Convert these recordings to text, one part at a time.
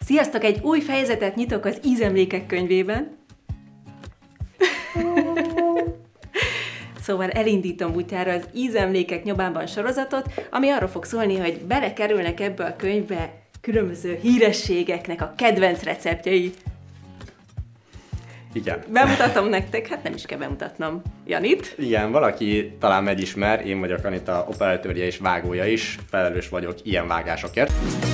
Sziasztok! Egy új fejezetet nyitok az Ízemlékek könyvében. Szóval elindítom útjára az Ízemlékek nyomában sorozatot, ami arról fog szólni, hogy belekerülnek ebbe a könyvbe különböző hírességeknek a kedvenc receptjei. Igen. Bemutatom nektek, hát nem is kell bemutatnom Janit. Igen, valaki talán megismer, én vagyok Anita, operatőrje és vágója is, felelős vagyok ilyen vágásokért.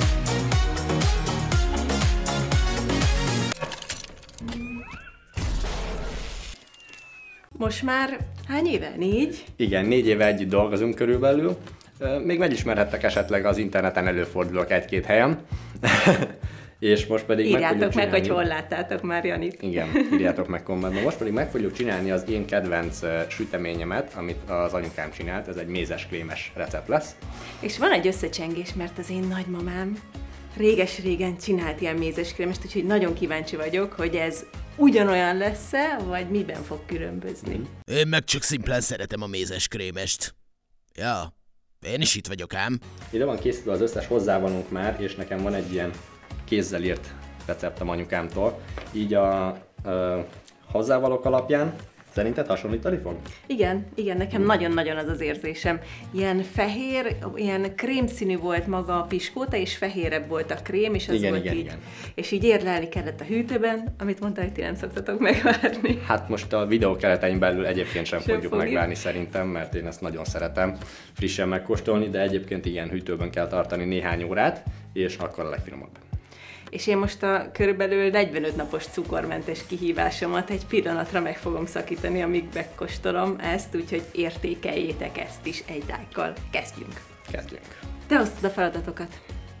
Most már hány éve? 4? Igen, 4 éve együtt dolgozunk körülbelül. Még megismerhettek esetleg az interneten, előfordulok egy-két helyen. És most pedig írjátok meg, hogy hol láttátok már Janit. Igen, írjátok meg kommentben. Most pedig meg fogjuk csinálni az én kedvenc süteményemet, amit az anyukám csinált. Ez egy mézes-krémes recept lesz. És van egy összecsengés, mert az én nagymamám réges-régen csinált ilyen mézeskrémest, úgyhogy nagyon kíváncsi vagyok, hogy ez ugyanolyan lesz-e, vagy miben fog különbözni. Én meg csak szimplán szeretem a mézeskrémest. Ja, én is itt vagyok ám. Ide van készítve az összes hozzávalónk már, és nekem van egy ilyen kézzel írt receptem anyukámtól. Így a hozzávalók alapján szerinted hasonlítani fog? Igen, nekem nagyon-nagyon az az érzésem. Ilyen fehér, ilyen krémszínű volt maga a piskóta, és fehérebb volt a krém, és az volt így. Igen. És így érlelni kellett a hűtőben, amit mondta, hogy ti nem szoktatok megvárni. Hát most a videó keretein belül egyébként sem fogjuk megvárni szerintem, mert én ezt nagyon szeretem frissen megkóstolni, de egyébként igen, hűtőben kell tartani néhány órát, és akkor a legfinomabb. És én most a körülbelül 45 napos cukormentes kihívásomat egy pillanatra meg fogom szakítani, amíg megkóstolom ezt, úgyhogy értékeljétek ezt is egy lájkkal. Kezdjünk! Te osztod a feladatokat.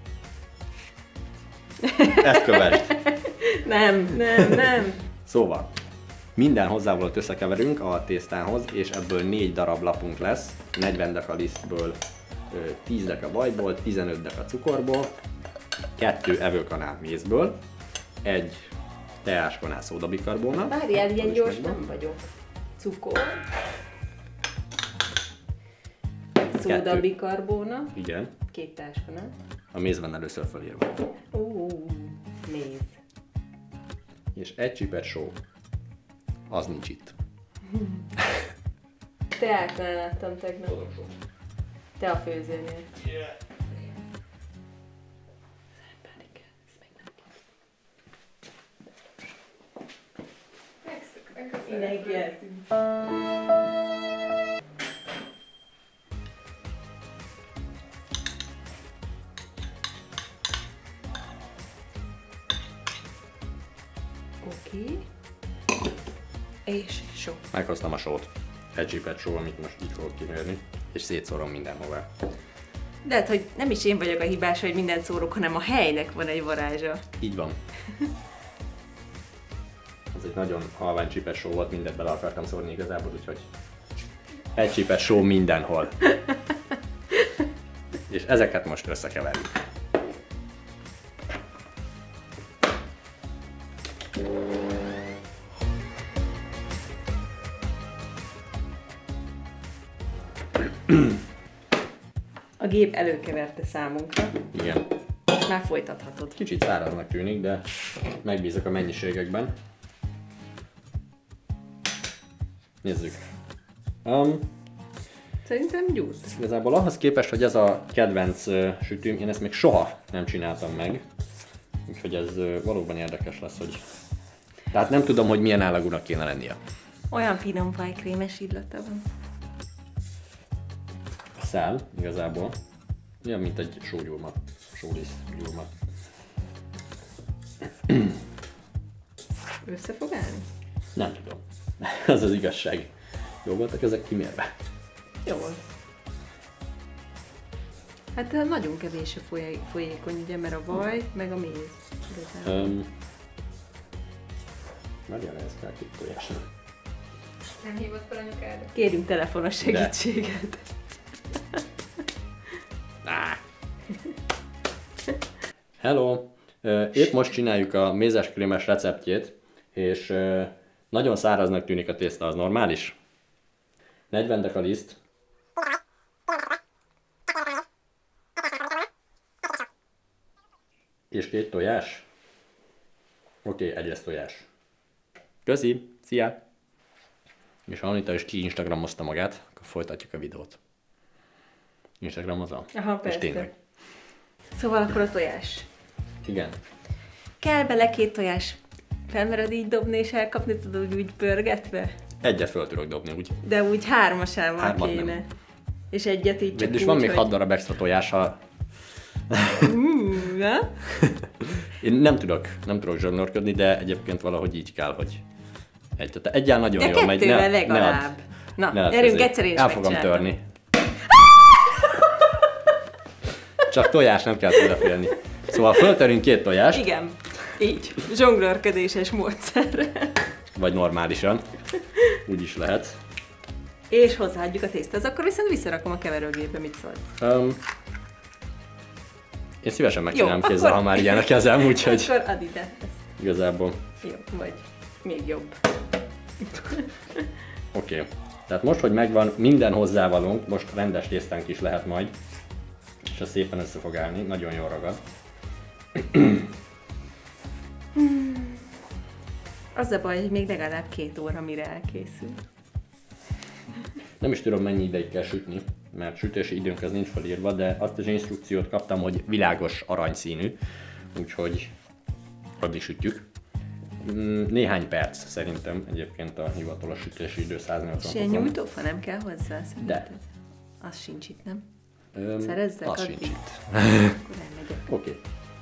Ezt kövesd! Nem. Szóval, minden hozzávalót összekeverünk a tésztához, és ebből 4 darab lapunk lesz, 40 deka lisztből, 10 deka vajból, 15 deka cukorból, 2 evőkanál mézből, 1 teáskanál szódabikarbóna. Várjál, ilyen gyors nem vagyok. Cukor. Szódabikarbóna. Igen. 2 teáskanál. A méz van először felírva. Méz. És 1 csipet só. Az nincs itt. Teáknál láttam tegnap. Te a főzőnél. Megjeltünk. Oké. És só. Meghoztam a sót. 1 csipet só, amit most így fogok kimérni, és szétszorom mindenhová. De hát, hogy nem is én vagyok a hibás, hogy mindent szórok, hanem a helynek van egy varázsa. Így van. Ez egy nagyon halvány csipes só volt, mindent bele akartam szórni igazából, úgyhogy 1 csipes só mindenhol. És ezeket most összekeverjük. A gép előkeverte számunkra. Igen. Már folytathatod. Kicsit száraznak tűnik, de megbízok a mennyiségekben. Nézzük. Szerintem gyújt. Igazából ahhoz képest, hogy ez a kedvenc sütőm, én ezt még soha nem csináltam meg. Úgyhogy ez valóban érdekes lesz, hogy... Tehát nem tudom, hogy milyen állagúnak kéne lennie. Olyan finom fajkrémes illata van. Szál, igazából. Olyan, mint egy sógyulma. Sóliszt gyulma. Össze fog állni? Nem tudom. Ez az igazság. Jó voltak ezek kimérve? Jól. Hát nagyon kevés a folyékony, ugye, mert a vaj, meg a méz. Várjál, ez kell két tojásnak. Nem hívott fel anyukádat? Kérünk telefonos segítséget. Hello! Épp most csináljuk a mézeskrémes receptjét, és nagyon száraznak tűnik a tészta, az normális? 40 deka liszt. És 2 tojás. Oké, egyes tojás. Köszi, szia! És ha Anita is ki-instagramozta magát, akkor folytatjuk a videót. Instagramozol? Aha, És persze. tényleg. Szóval akkor a tojás. Igen. Kell bele 2 tojás. Felmered így dobni és elkapni, tudod úgy pörgetve? Egyet föl tudok dobni, úgy. De úgy 3-asával 3-at kéne. nem. És egyet így csak Végül is úgy, van még hogy... 6 darab extra tojás, ha... Na? Én nem tudok zsonglőrködni, de egyébként valahogy így kell, hogy... Tehát egyáltalán nagyon De jól megy. kettővel legalább. Na, gyerünk egyszer is el fogom megcsináltam. törni. Csak tojás, nem kell tőle félni. Szóval föltörünk 2 tojást, Igen, így. Zsonglőrködéses módszerrel. vagy normálisan. Úgy is lehet. És hozzáadjuk a tésztához. Akkor viszont visszarakom a keverőgépbe, mit szólsz? Én szívesen megcsinálom Jó, kézzel, akkor- ha már ilyen a kezem, úgyhogy Akkor add ide ezt. igazából Jó, vagy még jobb. oké. Tehát most, hogy megvan minden hozzávalónk, most rendes tésztánk is lehet majd, és ez szépen össze fog állni, nagyon jól ragad. Az a baj, hogy még legalább 2 óra, mire elkészül. Nem is tudom, mennyi ideig kell sütni, mert sütési időnk az nincs felírva, de azt az instrukciót kaptam, hogy világos aranyszínű, úgyhogy addig sütjük. Néhány perc szerintem egyébként a hivatalos sütési idő 180 És ilyen fokon. nyújtófa nem kell hozzá, szerinted? De. Az sincs itt, nem? Öm, Szerezzek az addig? sincs itt. Akkor elmegyek. Oké.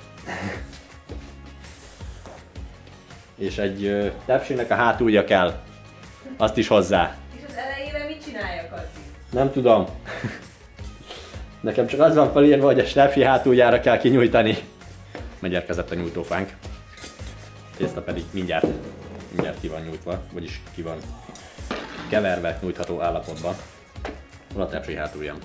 És egy tepsinek a hátulja kell. Azt is hozzá. És az elejére mit csináljak addig? Nem tudom. Nekem csak az van felírva, hogy a tepsi hátuljára kell kinyújtani. Megérkezett a nyújtófánk. Tészta pedig mindjárt ki van nyújtva, vagyis ki van keverve, nyújtható állapotban. Hol a tepsi hátuljam?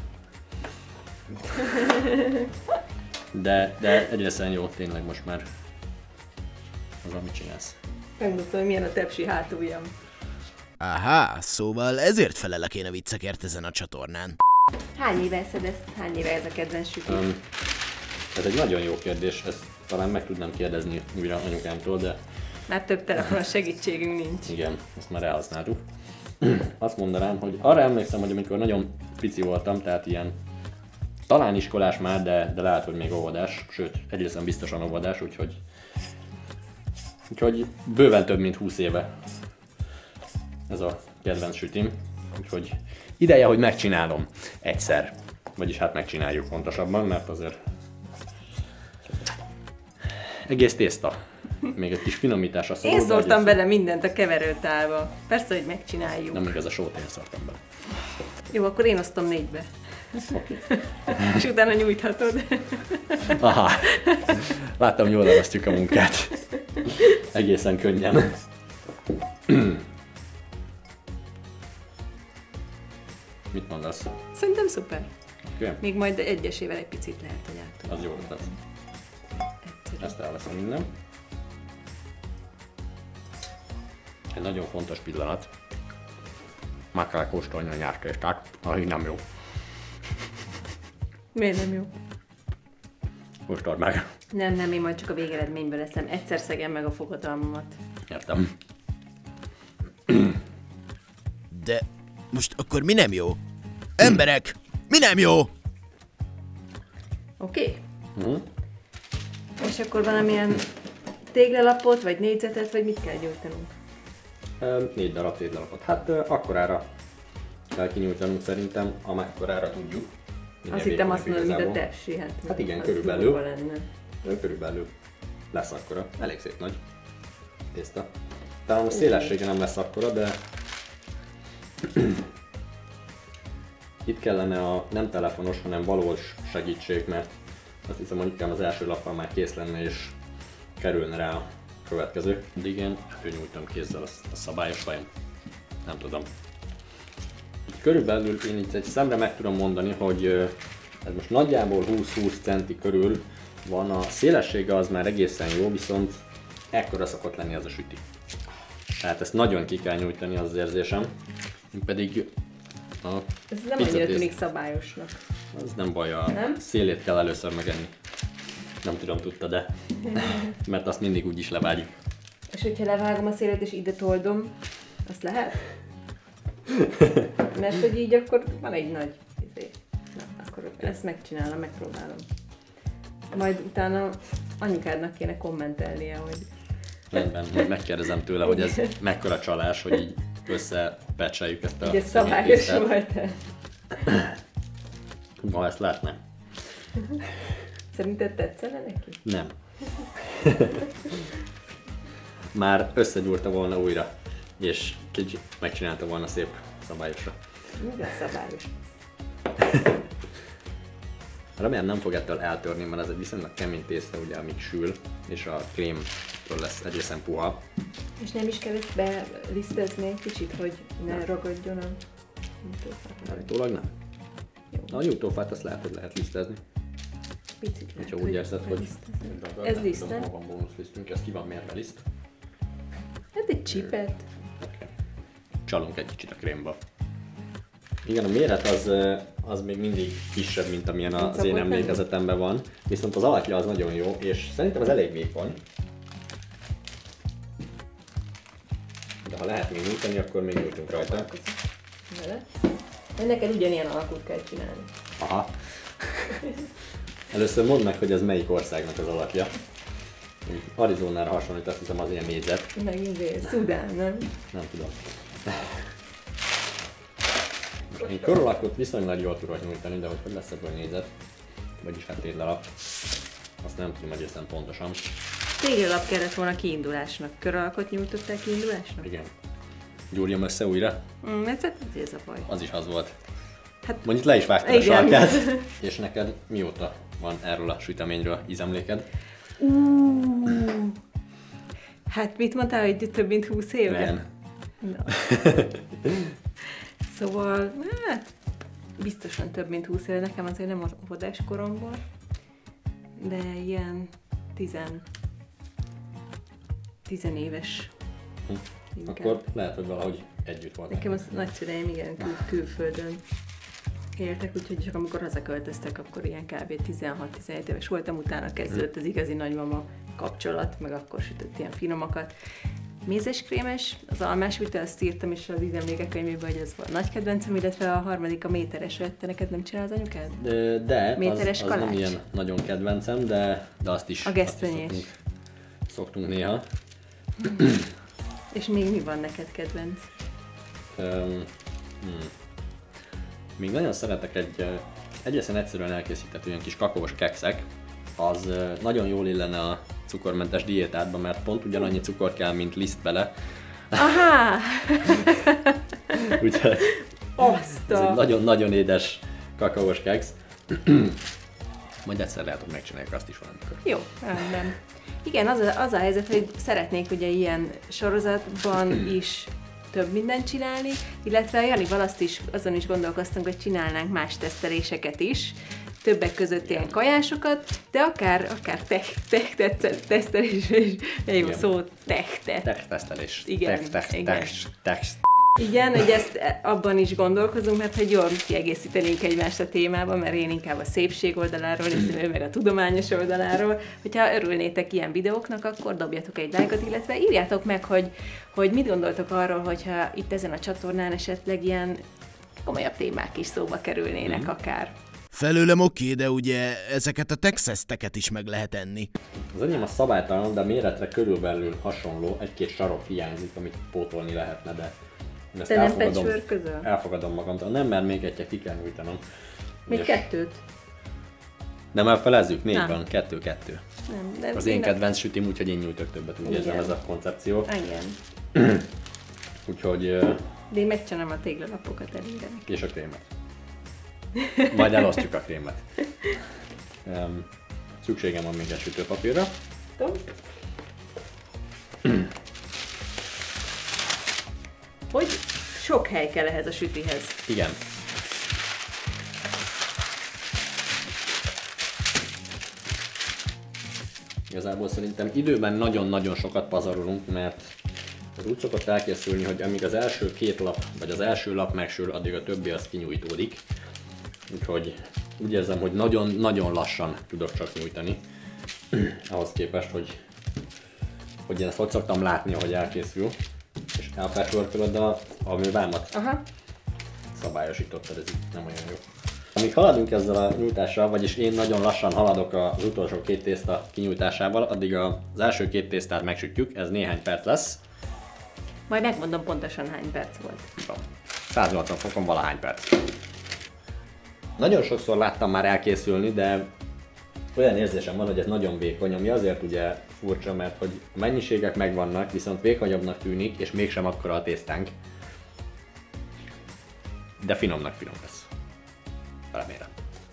De egészen jó, tényleg most már az, amit csinálsz. Megmutatom, hogy milyen a tepsi hátuljam. Aha, szóval ezért felelek én a viccekért ezen a csatornán. Hány éve eszed ezt? Hány éve ez a kedvenc süti? Ez egy nagyon jó kérdés, ezt talán meg tudnám kérdezni újra anyukámtól, de Már több telefonos segítségünk nincs. igen, ezt már elhasználtuk. Azt mondanám, hogy arra emlékszem, hogy amikor nagyon pici voltam, tehát ilyen talán iskolás már, de lehet, hogy még óvodás, sőt, egészen biztosan óvodás, úgyhogy bőven több mint 20 éve ez a kedvenc sütim. Úgyhogy ideje, hogy megcsinálom egyszer. Vagyis hát megcsináljuk pontosabban, mert azért egész tészta. Még egy kis finomításra szorul. Én de szórtam egész- bele mindent a keverőtálba. Persze, hogy megcsináljuk. Nem igaz, a sót én szortam be. Jó, akkor én osztom 4-be. És utána nyújthatod. Aha, láttam, jól elosztjuk a munkát. Egészen könnyen. Mit mondasz? Szerintem szuper. Oké, Még majd egyesével egy picit lehet, hogy át. az jó lesz. Egyszerű. Ezt elveszem minden. Egy nagyon fontos pillanat. Meg kell kóstolni a nyárkéstát, ahogy nem jó. Miért nem jó? Kóstold meg. Nem, én majd csak a végeredményből leszem. Egyszer szegem meg a fogadalmamat. Értem. De most akkor mi nem jó? Emberek, mi nem jó? Oké? És akkor valamilyen téglalapot, vagy négyzetet, vagy mit kell gyújtanunk? 4 darab téglapot. Hát akkorára kell kinyújtanunk szerintem, amekkorára tudjuk. Minél Azt hittem vékonyabb azt mondod, mint a igazából. tepsi. Hát igen, az körülbelül. durva lenne. Körülbelül lesz akkora. Elég szép nagy tészta. Talán a szélessége nem lesz akkora, de itt kellene a nem telefonos, hanem valós segítség, mert azt hiszem, hogy az első lappal már kész lenne és kerülne rá a következő. De igen, nyújtom kézzel a szabályos vajon. Nem tudom. Körülbelül én itt egy szemre meg tudom mondani, hogy ez most nagyjából 20-20 centi körül van, a szélessége az már egészen jó, viszont ekkora szokott lenni az a süti. Tehát ezt nagyon ki kell nyújtani, az érzésem. Én pedig a Ez nem annyira pizzatészt- tűnik szabályosnak. az nem baj, a Nem? szélét kell először megenni. Nem tudom, tudta, de mert azt mindig úgy is levágjuk. És hogyha levágom a szélet és ide toldom, azt lehet? Mert hogy így akkor van egy nagy izé. Na, akkor ezt megcsinálom, megpróbálom. Majd utána anyukádnak kéne kommentelnie, hogy... Rendben, majd megkérdezem tőle, hogy ez mekkora csalás, hogy így összepecseljük ezt a... Így ez szabályos volt-e? Ha ezt látná. Szerinted tetszene neki? Nem. Már összegyúrta volna újra, és kicsit megcsinálta volna szép szabályosra. Minden szabályos. Remélem nem fog ettől eltörni, mert ez egy viszonylag kemény tészta, ugye, amíg sül, és a krémtől lesz egészen puha. És nem is kell ezt belisztezni egy kicsit, hogy ne ragadjon a nyújtófát? Állítólag nem. Jó. A nyújtófát azt lehet lisztezni. Picit lehet, Ha úgy érzed, hogy... Ez liszt, nem? Ha van bónuszlisztünk, ez ki van mérve liszt. Hát egy csipet. Okay. Csalunk egy kicsit a krémba. Igen, a méret az még mindig kisebb, mint amilyen az én emlékezetemben van. Viszont az alakja az nagyon jó, és szerintem az elég vékony. De ha lehet még nyújtani, akkor még nyújtunk rajta. Vele. Neked ugyanilyen alakút kell csinálni. Aha. Először mondd meg, hogy ez melyik országnak az alakja. Arizonára hasonlít, azt hiszem az ilyen négyzet. Megint Szudán, nem? Nem tudom. Én körülakot viszonylag jól tudok nyújtani, de hogy lesz ebből négyzet, vagyis hát téglalap, azt nem tudom egészen pontosan. Téglalap kellett volna kiindulásnak. Köralakot nyújtottál kiindulásnak? Igen. Gyúrjam össze újra? Ez a baj. Az is az volt. Hát, mondjuk le is vágtad a igen. sarkát. És neked mióta van erről a süteményről ízemléked? Hát mit mondtál, hogy több mint 20 éve? Igen. Na. Szóval, hát biztosan több mint 20 éve, nekem azért nem óvodás koromból, de ilyen 10 éves. Akkor lehet, hogy valahogy együtt voltak. Nekem az nagyszüleim igen külföldön éltek, úgyhogy csak amikor hazaköltöztek, akkor ilyen kb. 16-17 éves voltam, utána kezdődött az igazi nagymama kapcsolat, meg akkor sütött ilyen finomakat. Mézeskrémes, az almásvita, azt írtam is az ízemlékek könyvében, hogy ez volt nagy kedvencem, illetve a harmadik a méteres, te neked nem csinál az anyukád? De méteres az nem ilyen nagyon kedvencem, de azt is a gesztenyés. Szoktunk néha. És még mi van neked kedvenc? Még nagyon szeretek egészen egyszerűen elkészített olyan kis kakaós kekszek. Az nagyon jól illene a cukormentes diétádba, mert pont ugyanannyi cukor kell, mint liszt bele. Aha! Úgyhogy ez egy nagyon-nagyon édes kakaós keksz. Majd egyszer lehet, hogy megcsináljuk azt is valamikor. Jó, rendben. Igen, az a helyzet, hogy szeretnék ugye ilyen sorozatban is több mindent csinálni, illetve Janival azon is gondolkoztunk, hogy csinálnánk más teszteléseket is, többek között ilyen kajásokat, de akár tech-tesztelés is, jó szó, Tech-tesztelés. Igen, Tech. Igen, hogy ezt abban is gondolkozunk, mert hogy jól kiegészítenénk egymást a témában, mert én inkább a szépség oldaláról, és ő meg a tudományos oldaláról. Hogyha örülnétek ilyen videóknak, akkor dobjatok egy lájkot, illetve írjátok meg, hogy mit gondoltok arról, hogyha itt ezen a csatornán esetleg ilyen komolyabb témák is szóba kerülnének akár. Felőlem oké, de ugye ezeket a texeszteket is meg lehet enni. Az enyém a szabálytalan, de méretre körülbelül hasonló, egy-két sarok hiányzik, amit pótolni lehetne, de én ezt te nem patchwork-közöl? Elfogadom magamtól. Nem, mert még egyet ki kell nyújtanom. Még kettőt? De már felezzük, 4 van, 2-2. Nem, de az én kedvenc sütim, úgyhogy én nyújtok többet, úgy érzem ez a koncepció. Igen. Úgyhogy... De én megcsinálom a téglalapokat elére. És a krémet. Majd elosztjuk a krémet. Szükségem van még egy sütőpapírra. Hogy sok hely kell ehhez a sütihez. Igen. Igazából szerintem időben nagyon-nagyon sokat pazarolunk, mert az úgy szokott elkészülni, hogy amíg az első 2 lap, vagy az első lap megsül, addig a többi az kinyújtódik. Úgyhogy úgy érzem, hogy nagyon-nagyon lassan tudok csak nyújtani. Ahhoz képest, hogy hogy én ezt hogy szoktam látni, ahogy elkészül, és elpatchworkolod a művámat. Aha. Szabályosítottad, ez itt nem olyan jó. Amíg haladunk ezzel a nyújtással, vagyis én nagyon lassan haladok az utolsó 2 tészta kinyújtásával, addig az első 2 tésztát megsütjük, ez néhány perc lesz. Majd megmondom pontosan hány perc volt. 180 fokon valahány perc. Nagyon sokszor láttam már elkészülni, de olyan érzésem van, hogy ez nagyon vékony, ami azért ugye furcsa, mert hogy a mennyiségek megvannak, viszont vékonyabbnak tűnik, és mégsem akkora a tésztánk. De finomnak finom lesz. Remélem.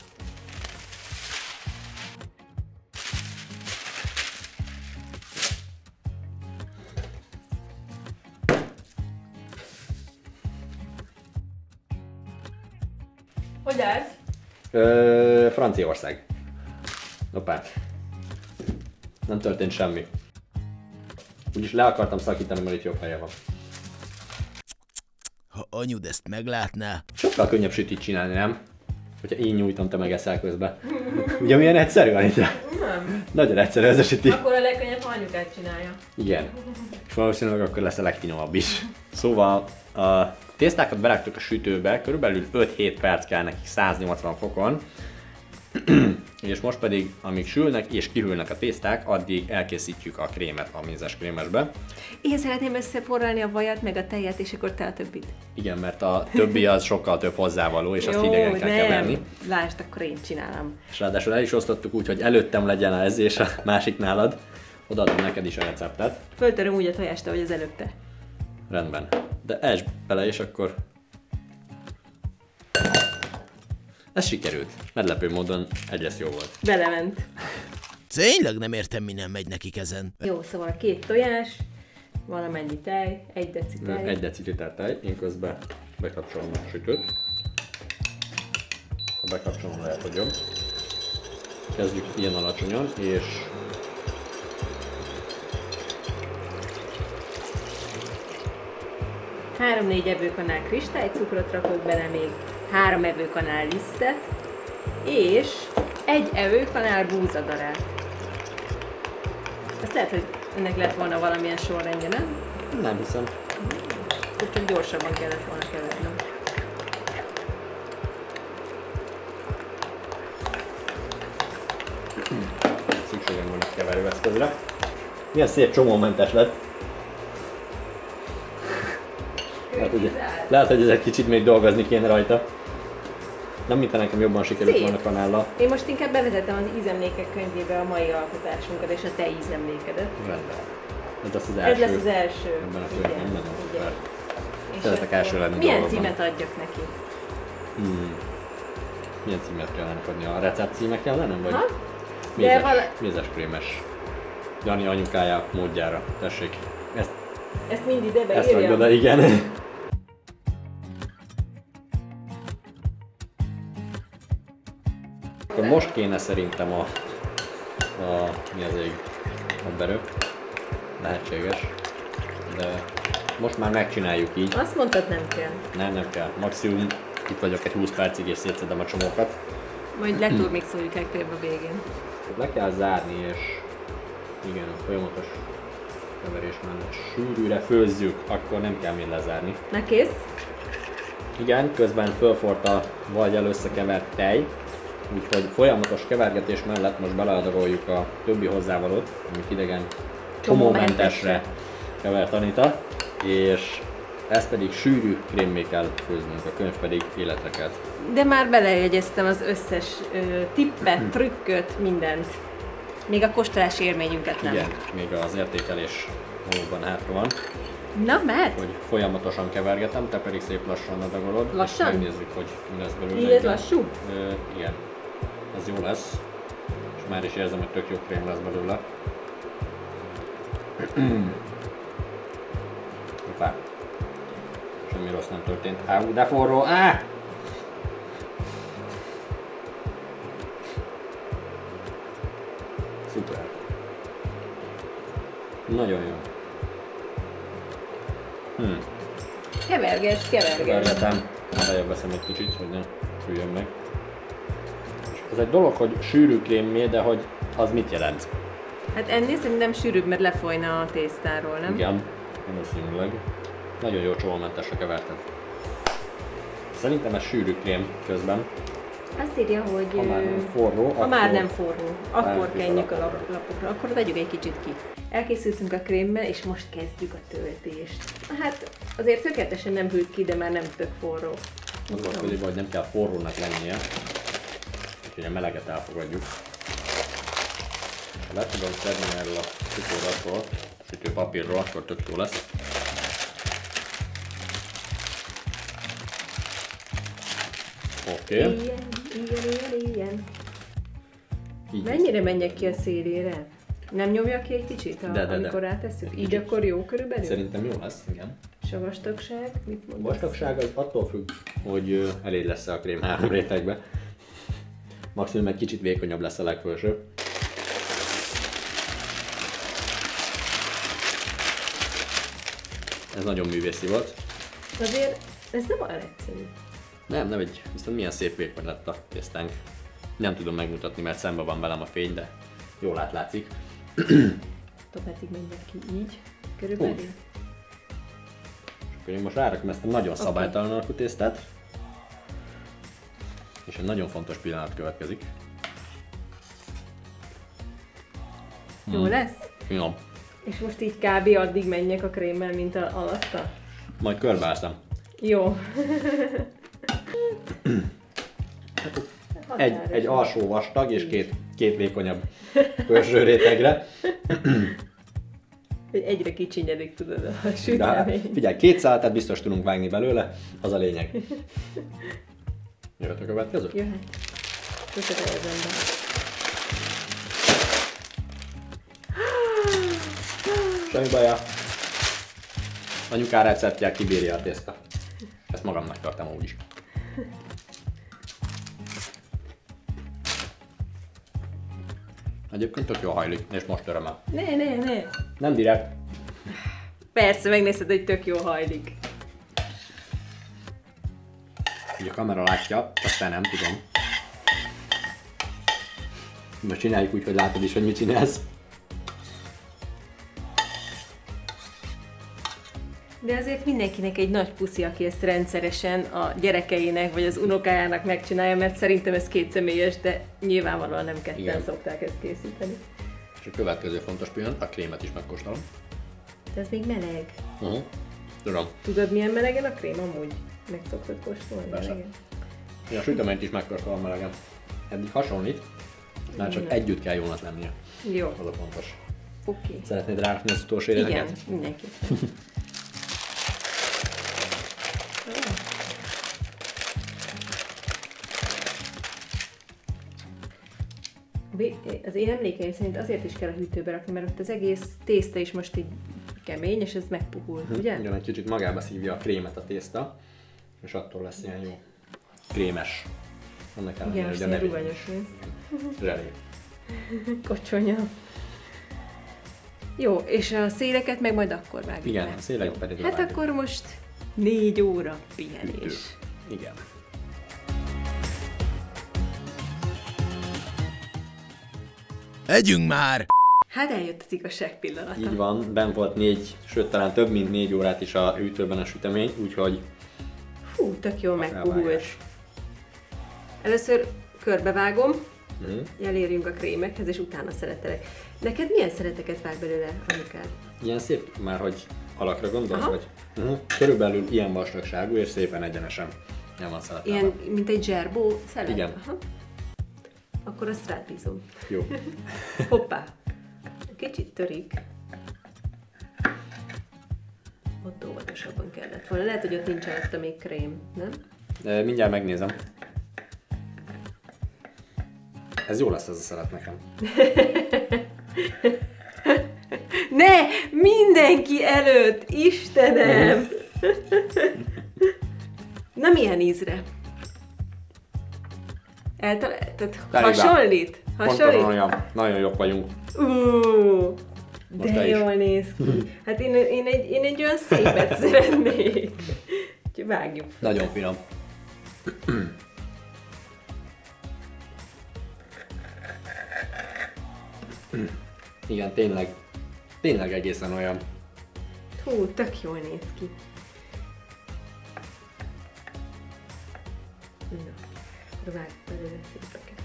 Hogy állsz? Franciaország. Hoppá. Nem történt semmi. Úgyis le akartam szakítani, mert itt jobb helye van. Ha anyud ezt meglátná... Sokkal könnyebb sütit csinálni, nem? Hogyha én nyújtom, te meg eszel közben. Ugye milyen egyszerű, Anita? Nem. Nagyon egyszerű ez a süti. Akkor a legkönnyebb, ha anyukát csinálja. Igen. És valószínűleg akkor lesz a legfinomabb is. Szóval a tésztákat beraktuk a sütőbe, körülbelül 5-7 perc kell nekik 180 fokon. És most pedig, amíg sülnek és kihűlnek a tészták, addig elkészítjük a krémet a mézes krémesbe. Én szeretném összeforralni a vajat, meg a tejet, és akkor te a többit. Igen, mert a többi az sokkal több hozzávaló, és azt hidegen kell keverni. Lásd, akkor én csinálom. És ráadásul el is osztottuk úgy, hogy előttem legyen ez és a másik nálad. Odaadom neked is a receptet. Föltöröm úgy a tojást, ahogy az előtte. Rendben. De esd bele, és akkor... Ez sikerült. Meglepő módon egész jó volt. Belement. Tényleg nem értem, mi nem megy nekik ezen. Jó, szóval 2 tojás, valamennyi tej, 1 deci tej. 1 deciliter tej, én közben bekapcsolom a sütőt. Ha bekapcsolom, lehet, hogy jobb. Kezdjük ilyen alacsonyan, és... Három-négy evőkanál kristálycukrot rakok bele még, 3 evőkanál lisztet, és 1 evőkanál búzadarát. Azt lehet, hogy ennek lett volna valamilyen sorrendje, nem? Nem hiszem. Akkor csak gyorsabban kellett volna kevernem. Szükségem van a keverőeszközre. Milyen szép csomómentes lett. Lehet, hogy ez egy kicsit még dolgozni kéne rajta. Nem mintha nekem jobban sikerült volna kanállal. Én most inkább bevezetem az ízemlékek könyvébe a mai alkotásunkat és a te ízemlékedet. Rendben. Ez lesz az első. Ez lesz az első. Ebben a könyvben, nem szuper. És Szeretek első lenni milyen dolgokban. címet adjak neki? Milyen címet kellene adni? A recept címe kellene? Vagy Ha? mézes krémes. Jani anyukája módjára. Tessék. Ezt mind ide Ezt rakd beírjam? oda, igen. Akkor most kéne szerintem mi az ég? A berő. Lehetséges. De most már megcsináljuk így. Azt mondtad, nem kell. Nem kell. Maximum itt vagyok egy 20 percig és szétszedem a csomókat. Majd leturmixoljuk legfeljebb a végén. Le kell zárni és igen, a folyamatos keverés mellett sűrűre főzzük, akkor nem kell még lezárni. Na kész? Igen, közben fölforrt a vajgyal összekevert tej, úgyhogy folyamatos kevergetés mellett most beleadagoljuk a többi hozzávalót, amit idegen csomómentesre kevert Anita, és ezt pedig sűrű krémmé kell főznünk, a könyv pedig életre kelt. De már belejegyeztem az összes tippet, trükköt, mindent. Még a kóstolási élményünket nem. Igen, még az értékelés valóban hátra van. Na, mert? Hogy folyamatosan kevergetem, te pedig szép lassan adagolod. Lassan? És megnézzük, hogy mi lesz belőle. Így ez lassú? Igen. Ez jó lesz. És már is érzem, hogy tök jó krém lesz belőle. Hoppá. Semmi rossz nem történt. Áú, de forró! Áh! Szuper. Nagyon jó. Keverges. Kevergetem. Eljebb veszem egy kicsit, hogy ne süljön meg. Ez egy dolog, hogy sűrű krémmé, de hogy az mit jelent? Hát ennél szerintem sűrűbb, mert lefolyna a tésztáról, nem? Igen, valószínűleg. Nagyon jó csomómentesre keverted. Szerintem ez sűrű krém közben. Azt írja, hogy Ha már nem forró, ha már nem forró, akkor rárakjuk kenjük a a lapokra. lapokra, akkor vegyük egy kicsit ki. Elkészültünk a krémmel, és most kezdjük a töltést. Hát azért tökéletesen nem hűlt ki, de már nem tök forró. Az volt közében, hogy nem kell forrónak lennie, úgyhogy a meleget elfogadjuk. Ha le tudom szedni erről a cukorratról, sütőpapírról, akkor tök jó lesz. Oké. Ilyen. Így Mennyire menjek ki a szélére? Nem nyomja ki egy kicsit, De. amikor rátesszük? Így Kicsit. akkor jó körülbelül? Szerintem jó lesz, igen. És a vastagság? Mit A mondasz? vastagság az attól függ, hogy elég lesz a krém 3 rétegbe. Maximum egy kicsit vékonyabb lesz a legfelső. Ez nagyon művészi volt. Azért ez nem olyan egyszerű. Nem egy, viszont milyen szép vékony lett a tésztánk. Nem tudom megmutatni, mert szembe van velem a fény, de jól átlátszik. Topátig menjek ki így, körülbelül. Akkor én most rárakom ezt a nagyon szabálytalan alakú tésztát. És egy nagyon fontos pillanat következik. Jó lesz? Finom. És most így kb. Addig menjek a krémmel, mint alatta? Majd körbeállszem. Jó. Egy alsó vastag és két vékonyabb felső rétegre. Hogy egyre kicsinyedik, tudod, a De hát, sütemény. figyelj, 2 szálatát biztos tudunk vágni belőle, az a lényeg. Jöhet a következő? Jöhet. Köszönöm az ember. Semmi baja. Anyuká receptjel kibírja a tészta. Ezt magamnak tartom úgyis. Egyébként tök jó hajlik, és most öröm el. Ne. Nem direkt. Persze, megnézted, hogy tök jó hajlik. Így a kamera látja, aztán nem tudom. Most csináljuk úgy, hogy látod is, hogy mit csinálsz. De azért mindenkinek egy nagy puszi, aki ezt rendszeresen a gyerekeinek vagy az unokájának megcsinálja, mert szerintem ez kétszemélyes, de nyilvánvalóan nem ketten Igen. szokták ezt készíteni. És a következő fontos pillanat, a krémet is megkóstolom. De ez még meleg. Tudom. Tudod, milyen melegen a krém amúgy? Meg szoktad kóstolni? Persze. melegen? Én a süteményt is megkóstolom melegen. Eddig hasonlít, már csak együtt kell jónak lennie. Jó, Az a fontos. oké. Szeretnéd rárakni az utolsó Igen, réteget? mindenki. Az én emlékeim szerint azért is kell a hűtőbe rakni, mert ott az egész tészta is most így kemény, és ez megpuhul, ugye? Ugyan egy kicsit magába szívja a krémet a tészta, és attól lesz ilyen jó krémes. Annak ellenére, Igen, most hogy a ilyen nevén ruganyos lesz. zselé. Kocsonya. Jó, és a széleket meg majd akkor vágjuk Igen, le. a széleket Jó. pedig Hát vágjuk. akkor most 4 óra Hűtő. pihenés. Igen. Együnk már! Hát eljött az igazság pillanata. Így van, bent volt 4, sőt talán több mint 4 órát is a hűtőben a sütemény, úgyhogy Hú, tök jól megpuhult. elvágás. Először körbevágom, Mhm. elérjünk a krémekhez, és utána szeretelek. Neked milyen szereteket vág belőle, anyukád? Ilyen szép már, hogy alakra gondolsz, Aha. vagy? Körülbelül ilyen vastagságú és szépen egyenesen. Nem van szeletelve. Ilyen, mint egy zserbó szelet? Igen. Aha. Akkor azt rád bízom. Jó. Hoppá! Kicsit törik. Ott óvatosabban kellett volna. Lehet, hogy ott nincs alatta még krém, nem? De mindjárt megnézem. Ez jó lesz ez a szelet nekem. Ne! Mindenki előtt! Istenem! Na milyen ízre? Tehát hasonlít? Pontosan Hasonlít? olyan. Nagyon jobb vagyunk. De te is. jól néz ki. Hát én egy olyan szépet szeretnék. Úgyhogy vágjuk. Nagyon finom. Igen, tényleg egészen olyan. Hú, tök jól néz ki. Na, akkor vágj belőle szépeket.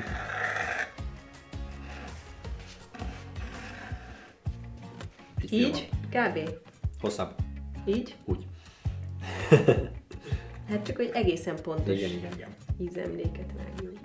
Így? Kb. Hosszabb. Így? Úgy. Hát csak, hogy egészen pontos Igen. ízemléket vágjunk.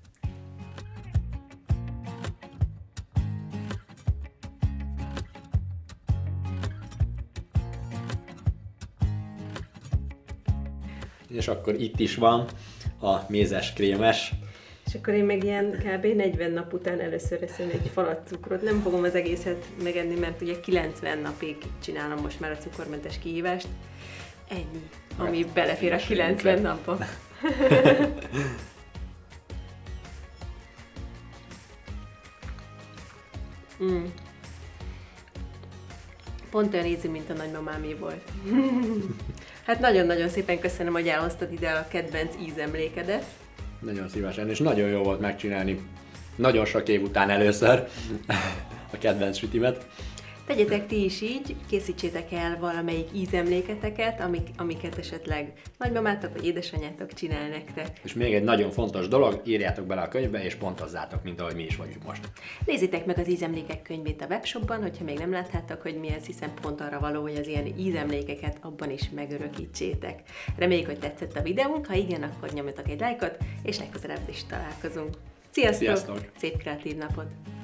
És akkor itt is van a mézes krémes. És akkor én meg ilyen kb. 40 nap után először eszem egy falat cukrot. Nem fogom az egészet megenni, mert ugye 90 napig csinálom most már a cukormentes kihívást. Ennyi, ami belefér a 90 napba. Pont olyan ízű, mint a nagymamámé volt. Hát nagyon-nagyon szépen köszönöm, hogy elhoztad ide a kedvenc ízemlékedet. Nagyon szívesen, és nagyon jó volt megcsinálni. Nagyon sok év után először a kedvenc sütimet. Tegyetek ti is így, készítsétek el valamelyik ízemléketeket, amiket esetleg nagymamátok vagy édesanyátok csinál nektek. És még egy nagyon fontos dolog, írjátok bele a könyvbe, és pontozzátok, mint ahogy mi is vagyunk most. Nézzétek meg az ízemlékek könyvét a webshopban, hogyha még nem láttátok, hogy mi ez, hiszen pont arra való, hogy az ilyen ízemlékeket abban is megörökítsétek. Reméljük, hogy tetszett a videónk, ha igen, akkor nyomjatok egy lájkot, és legközelebb is találkozunk. Sziasztok! Sziasztok! Szép kreatív napot!